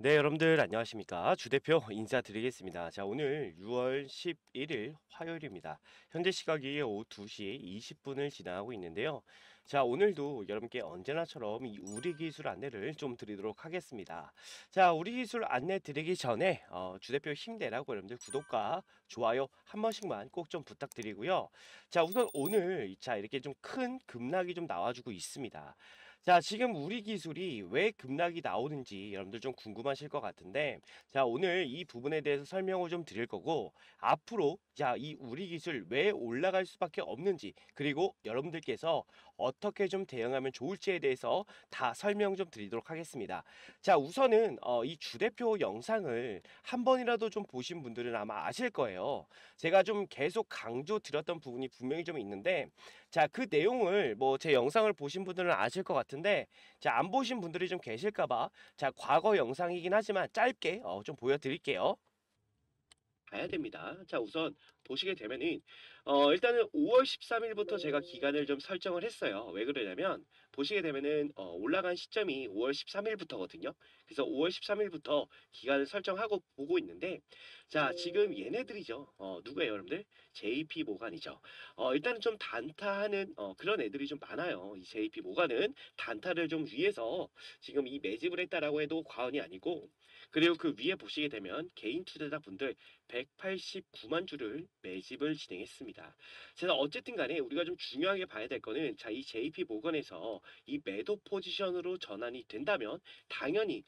네, 여러분들 안녕하십니까? 주 대표 인사드리겠습니다. 자, 오늘 6월 11일 화요일입니다. 현재 시각이 오후 2시 20분을 지나고 있는데요. 자, 오늘도 여러분께 언제나처럼 이 우리 기술 안내를 좀 드리도록 하겠습니다. 자, 우리 기술 안내 드리기 전에 주 대표 힘내라고 여러분들 구독과 좋아요 한 번씩만 꼭 좀 부탁드리고요. 자, 우선 오늘 이렇게 좀 큰 급락이 좀 나와주고 있습니다. 자, 지금 우리 기술이 왜 급락이 나오는지 여러분들 좀 궁금하실 것 같은데, 자, 오늘 이 부분에 대해서 설명을 좀 드릴 거고, 앞으로, 자, 이 우리 기술 왜 올라갈 수밖에 없는지, 그리고 여러분들께서 어떻게 좀 대응하면 좋을지에 대해서 다 설명 좀 드리도록 하겠습니다. 자, 우선은, 이 주대표 영상을 한 번이라도 좀 보신 분들은 아마 아실 거예요. 제가 좀 계속 강조 드렸던 부분이 분명히 좀 있는데, 자, 그 내용을 뭐 제 영상을 보신 분들은 아실 것 같은데, 자, 안 보신 분들이 좀 계실까봐, 자, 과거 영상이긴 하지만 짧게 좀 보여드릴게요. 가야 됩니다. 자, 우선 보시게 되면은 일단은 5월 13일부터 제가 기간을 좀 설정을 했어요. 왜 그러냐면 보시게 되면은 올라간 시점이 5월 13일부터거든요. 그래서 5월 13일부터 기간을 설정하고 보고 있는데 자, 지금 얘네들이죠. 누구예요, 여러분들? JP 모간이죠. 일단은 좀 단타하는 그런 애들이 좀 많아요. 이 JP 모간은 단타를 좀 위해서 지금 이 매집을 했다라고 해도 과언이 아니고 그리고 그 위에 보시게 되면 개인 투자자 분들 189만 주를 매집을 진행했습니다. 그래서 어쨌든 간에 우리가 좀 중요하게 봐야 될 거는 자, 이 JP 모건에서 이 매도 포지션으로 전환이 된다면 당연히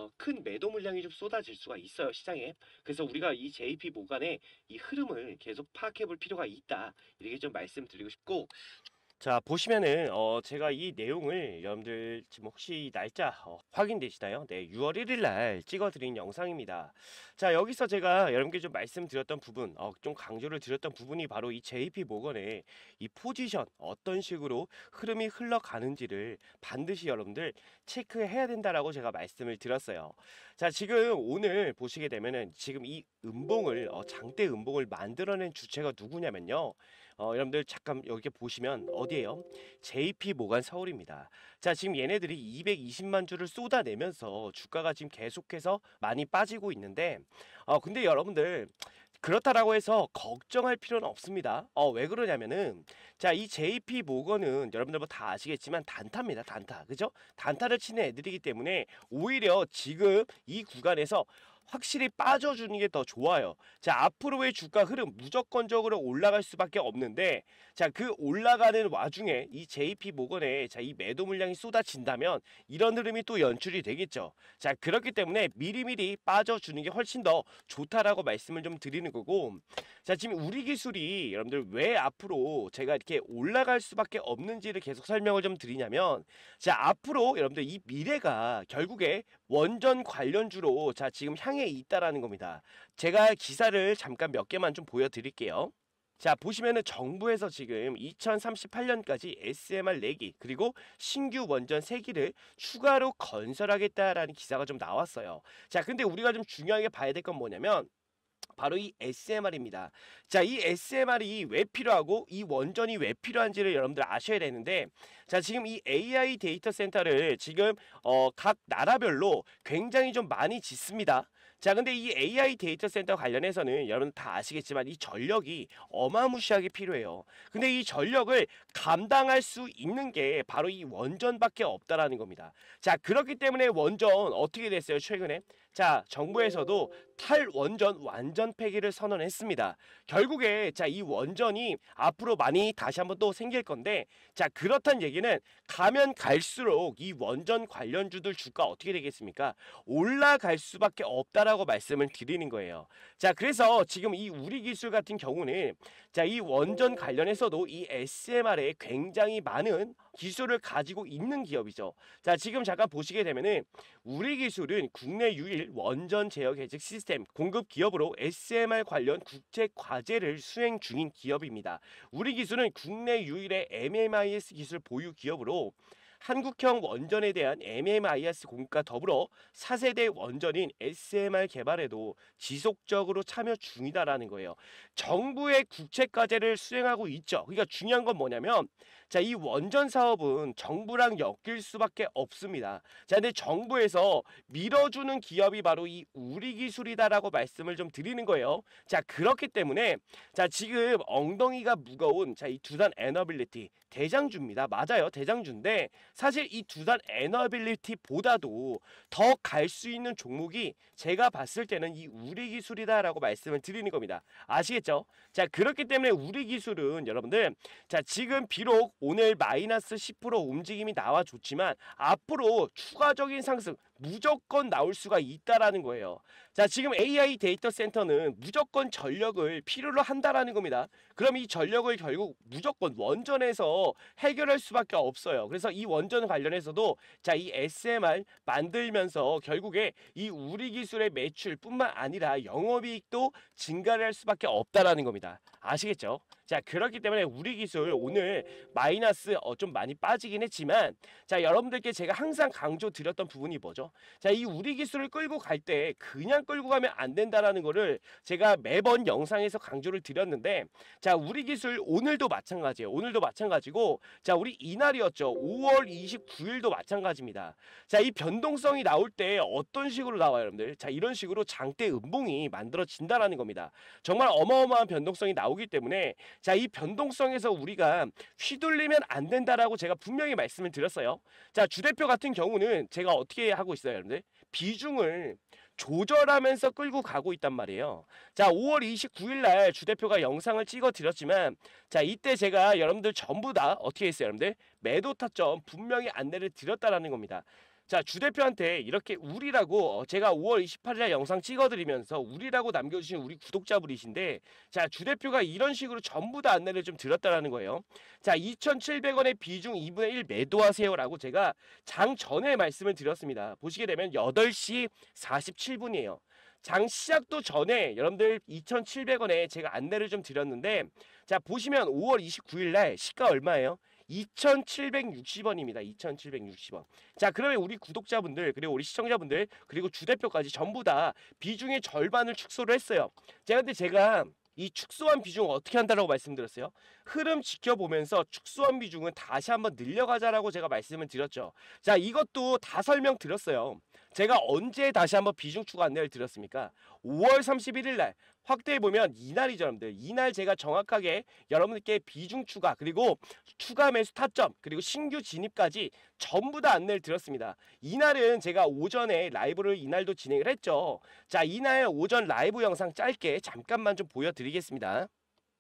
큰 매도 물량이 좀 쏟아질 수가 있어요, 시장에. 그래서 우리가 이 JP 모건의 이 흐름을 계속 파악해 볼 필요가 있다. 이렇게 좀 말씀드리고 싶고 자, 보시면은 제가 이 내용을 여러분들 지금 혹시 날짜 확인되시나요? 네, 6월 1일 날 찍어드린 영상입니다. 자, 여기서 제가 여러분께 좀 말씀드렸던 부분, 좀 강조를 드렸던 부분이 바로 이 JP 모건의 이 포지션 어떤 식으로 흐름이 흘러가는지를 반드시 여러분들 체크해야 된다라고 제가 말씀을 드렸어요. 자, 지금 오늘 보시게 되면은 지금 이 음봉을 장대 음봉을 만들어낸 주체가 누구냐면요. 여러분들 잠깐 여기 보시면 어디에요? JP 모간 서울입니다. 자, 지금 얘네들이 220만 주를 쏟아내면서 주가가 지금 계속해서 많이 빠지고 있는데, 근데 여러분들 그렇다라고 해서 걱정할 필요는 없습니다. 왜 그러냐면은 자, 이 JP 모건은 여러분들 뭐 다 아시겠지만 단타입니다. 단타. 그죠? 단타를 치는 애들이기 때문에 오히려 지금 이 구간에서 확실히 빠져주는 게 더 좋아요. 자, 앞으로의 주가 흐름 무조건적으로 올라갈 수밖에 없는데 자, 그 올라가는 와중에 이 JP 모건에 자, 이 매도 물량이 쏟아진다면 이런 흐름이 또 연출이 되겠죠. 자, 그렇기 때문에 미리미리 빠져주는 게 훨씬 더 좋다라고 말씀을 좀 드리는 거고 자, 지금 우리 기술이 여러분들 왜 앞으로 제가 이렇게 올라갈 수밖에 없는지를 계속 설명을 좀 드리냐면 자, 앞으로 여러분들 이 미래가 결국에 원전 관련주로 자, 지금 향해 있다라는 겁니다. 제가 기사를 잠깐 몇 개만 좀 보여드릴게요. 자, 보시면은 정부에서 지금 2038년까지 SMR 4기 그리고 신규 원전 3기를 추가로 건설하겠다라는 기사가 좀 나왔어요. 자, 근데 우리가 좀 중요하게 봐야 될 건 뭐냐면 바로 이 SMR입니다. 자, 이 SMR이 왜 필요하고 이 원전이 왜 필요한지를 여러분들 아셔야 되는데 자, 지금 이 AI 데이터 센터를 지금 각 나라별로 굉장히 좀 많이 짓습니다. 자, 근데 이 AI 데이터 센터 관련해서는 여러분 다 아시겠지만 이 전력이 어마무시하게 필요해요. 근데 이 전력을 감당할 수 있는 게 바로 이 원전밖에 없다라는 겁니다. 자, 그렇기 때문에 원전 어떻게 됐어요, 최근에? 자, 정부에서도 탈원전 완전 폐기를 선언했습니다. 결국에 자, 이 원전이 앞으로 많이 다시 한번 또 생길 건데 자, 그렇단 얘기는 가면 갈수록 이 원전 관련주들 주가 어떻게 되겠습니까? 올라갈 수밖에 없다라고 말씀을 드리는 거예요. 자, 그래서 지금 이 우리 기술 같은 경우는 자, 이 원전 관련해서도 이 SMR에 굉장히 많은 기술을 가지고 있는 기업이죠. 자, 지금 잠깐 보시게 되면은 우리 기술은 국내 유일 원전 제어 계획 시스템 공급 기업으로 SMR 관련 국제 과제를 수행 중인 기업입니다. 우리 기술은 국내 유일의 MMIS 기술 보유 기업으로 한국형 원전에 대한 MMIS 공급과 더불어 4세대 원전인 SMR 개발에도 지속적으로 참여 중이다라는 거예요. 정부의 국채 과제를 수행하고 있죠. 그러니까 중요한 건 뭐냐면 자, 이 원전 사업은 정부랑 엮일 수밖에 없습니다. 자, 근데 정부에서 밀어주는 기업이 바로 이 우리 기술이다라고 말씀을 좀 드리는 거예요. 자, 그렇기 때문에 자, 지금 엉덩이가 무거운 자, 이 두산 에너빌리티 대장주입니다. 맞아요. 대장주인데 사실 이 두산 에너빌리티보다도 더 갈 수 있는 종목이 제가 봤을 때는 이 우리 기술이다라고 말씀을 드리는 겁니다. 아시겠죠? 자, 그렇기 때문에 우리 기술은 여러분들 자, 지금 비록 오늘 마이너스 10% 움직임이 나와줬지만 앞으로 추가적인 상승 무조건 나올 수가 있다라는 거예요. 자, 지금 AI 데이터 센터는 무조건 전력을 필요로 한다라는 겁니다. 그럼 이 전력을 결국 무조건 원전에서 해결할 수밖에 없어요. 그래서 이 원전 관련해서도 자, 이 SMR 만들면서 결국에 이 우리 기술의 매출뿐만 아니라 영업이익도 증가를 할 수밖에 없다라는 겁니다. 아시겠죠? 자, 그렇기 때문에 우리 기술 오늘 마이너스 좀 많이 빠지긴 했지만 자, 여러분들께 제가 항상 강조 드렸던 부분이 뭐죠? 자, 이 우리 기술을 끌고 갈 때 그냥 끌고 가면 안 된다라는 거를 제가 매번 영상에서 강조를 드렸는데 자, 우리 기술 오늘도 마찬가지예요. 오늘도 마찬가지고 자, 우리 이날이었죠. 5월 29일도 마찬가지입니다. 자, 이 변동성이 나올 때 어떤 식으로 나와요, 여러분들? 자, 이런 식으로 장대 음봉이 만들어진다라는 겁니다. 정말 어마어마한 변동성이 나오기 때문에 자, 이 변동성에서 우리가 휘둘리면 안 된다라고 제가 분명히 말씀을 드렸어요. 자, 주대표 같은 경우는 제가 어떻게 하고 있어요, 여러분들? 비중을 조절하면서 끌고 가고 있단 말이에요. 자, 5월 29일 날 주대표가 영상을 찍어 드렸지만 자, 이때 제가 여러분들 전부 다 어떻게 했어요, 여러분들? 매도 타점 분명히 안내를 드렸다라는 겁니다. 자, 주대표한테 이렇게 우리라고 제가 5월 28일 날 영상 찍어드리면서 우리라고 남겨주신 우리 구독자분이신데 자, 주대표가 이런 식으로 전부 다 안내를 좀 드렸다라는 거예요. 자, 2,700원의 비중 2분의 1 매도하세요라고 제가 장 전에 말씀을 드렸습니다. 보시게 되면 8시 47분이에요. 장 시작도 전에 여러분들 2,700원에 제가 안내를 좀 드렸는데 자, 보시면 5월 29일 날 시가 얼마예요? 2,760원입니다. 2,760원. 자, 그러면 우리 구독자분들 그리고 우리 시청자분들 그리고 주대표까지 전부 다 비중의 절반을 축소를 했어요. 제가 이 축소한 비중 어떻게 한다라고 말씀드렸어요? 흐름 지켜보면서 축소한 비중은 다시 한번 늘려가자라고 제가 말씀을 드렸죠. 자, 이것도 다 설명드렸어요. 제가 언제 다시 한번 비중 추가 안내를 드렸습니까? 5월 31일 날 확대해보면 이날이죠, 여러분들. 이날 제가 정확하게 여러분들께 비중 추가 그리고 추가 매수 타점 그리고 신규 진입까지 전부 다 안내를 드렸습니다. 이날은 제가 오전에 라이브를 이날도 진행을 했죠. 자, 이날 오전 라이브 영상 짧게 잠깐만 좀 보여드리겠습니다.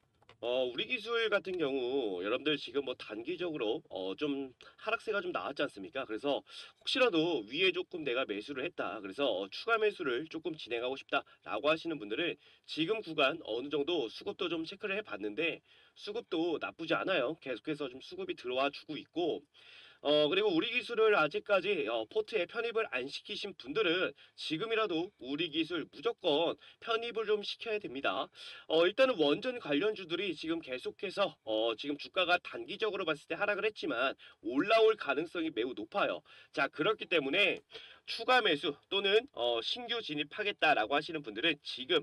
우리 기술 같은 경우 여러분들 지금 뭐 단기적으로 좀 하락세가 좀 나왔지 않습니까? 그래서 혹시라도 위에 조금 내가 매수를 했다. 그래서 추가 매수를 조금 진행하고 싶다라고 하시는 분들은 지금 구간 어느 정도 수급도 좀 체크를 해봤는데 수급도 나쁘지 않아요. 계속해서 좀 수급이 들어와 주고 있고 그리고 우리 기술을 아직까지 포트에 편입을 안 시키신 분들은 지금이라도 우리 기술 무조건 편입을 좀 시켜야 됩니다. 일단은 원전 관련주들이 지금 계속해서 지금 주가가 단기적으로 봤을 때 하락을 했지만 올라올 가능성이 매우 높아요. 자, 그렇기 때문에 추가 매수 또는 신규 진입하겠다라고 하시는 분들은 지금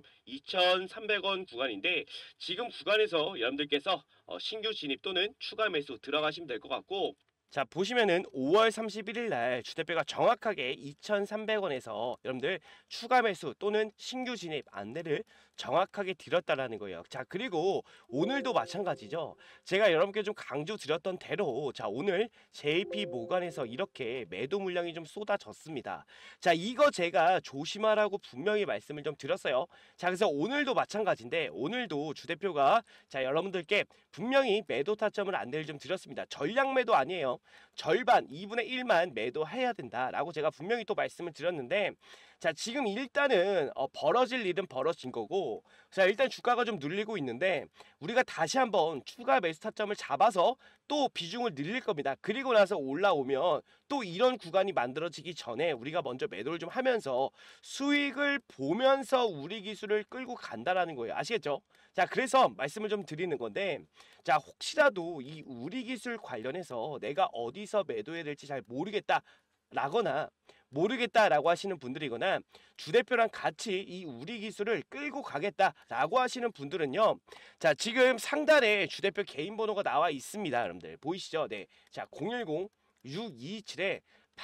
2,300원 구간인데 지금 구간에서 여러분들께서 신규 진입 또는 추가 매수 들어가시면 될 것 같고 자, 보시면은 5월 31일 날 주대표가 정확하게 2,300원에서 여러분들 추가 매수 또는 신규 진입 안내를 정확하게 드렸다라는 거예요. 자, 그리고 오늘도 마찬가지죠. 제가 여러분께 좀 강조 드렸던 대로 자, 오늘 JP 모간에서 이렇게 매도 물량이 좀 쏟아졌습니다. 자, 이거 제가 조심하라고 분명히 말씀을 좀 드렸어요. 자, 그래서 오늘도 마찬가지인데 오늘도 주대표가 자, 여러분들께 분명히 매도 타점을 안내를 좀 드렸습니다. 전량 매도 아니에요. 절반 2분의 1만 매도해야 된다라고 제가 분명히 또 말씀을 드렸는데 자, 지금 일단은 벌어질 일은 벌어진 거고, 자, 일단 주가가 좀 눌리고 있는데 우리가 다시 한번 추가 매수 타점을 잡아서 또 비중을 늘릴 겁니다. 그리고 나서 올라오면 또 이런 구간이 만들어지기 전에 우리가 먼저 매도를 좀 하면서 수익을 보면서 우리 기술을 끌고 간다라는 거예요. 아시겠죠? 자, 그래서 말씀을 좀 드리는 건데, 자, 혹시라도 이 우리 기술 관련해서 내가 어디서 매도해야 될지 잘 모르겠다 라거나 모르겠다라고 하시는 분들이거나 주대표랑 같이 이 우리 기술을 끌고 가겠다라고 하시는 분들은요. 자, 지금 상단에 주대표 개인 번호가 나와 있습니다. 여러분들 보이시죠? 네. 자, 010-6227에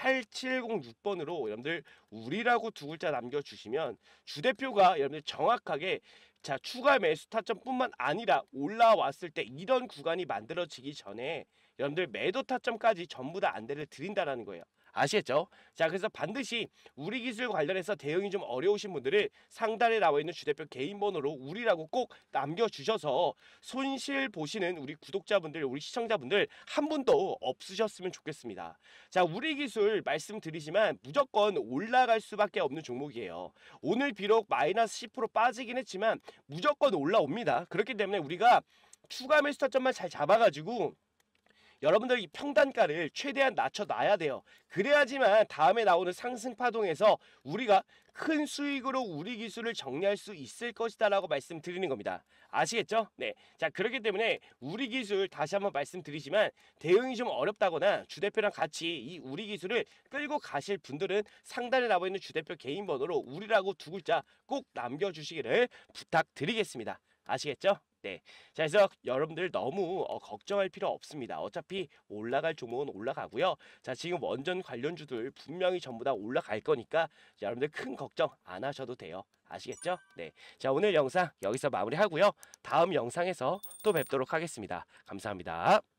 8706번으로 여러분들 우리라고 두 글자 남겨주시면 주대표가 여러분들 정확하게 자, 추가 매수 타점뿐만 아니라 올라왔을 때 이런 구간이 만들어지기 전에 여러분들 매도 타점까지 전부 다 안대를 드린다라는 거예요. 아시겠죠? 자, 그래서 반드시 우리 기술 관련해서 대응이 좀 어려우신 분들을 상단에 나와 있는 주대표 개인 번호로 우리라고 꼭 남겨주셔서 손실 보시는 우리 구독자분들, 우리 시청자분들 한 분도 없으셨으면 좋겠습니다. 자, 우리 기술 말씀드리지만 무조건 올라갈 수밖에 없는 종목이에요. 오늘 비록 마이너스 10% 빠지긴 했지만 무조건 올라옵니다. 그렇기 때문에 우리가 추가 매수 타점만 잘 잡아가지고 여러분들 이 평단가를 최대한 낮춰놔야 돼요. 그래야지만 다음에 나오는 상승 파동에서 우리가 큰 수익으로 우리 기술을 정리할 수 있을 것이다 라고 말씀드리는 겁니다. 아시겠죠? 네. 자, 그렇기 때문에 우리 기술 다시 한번 말씀드리지만 대응이 좀 어렵다거나 주대표랑 같이 이 우리 기술을 끌고 가실 분들은 상단에 나와 있는 주대표 개인 번호로 우리라고 두 글자 꼭 남겨주시기를 부탁드리겠습니다. 아시겠죠? 네. 자, 그래서 여러분들 너무 걱정할 필요 없습니다. 어차피 올라갈 종목은 올라가고요. 자, 지금 원전 관련주들 분명히 전부 다 올라갈 거니까 여러분들 큰 걱정 안 하셔도 돼요. 아시겠죠? 네. 자, 오늘 영상 여기서 마무리하고요. 다음 영상에서 또 뵙도록 하겠습니다. 감사합니다.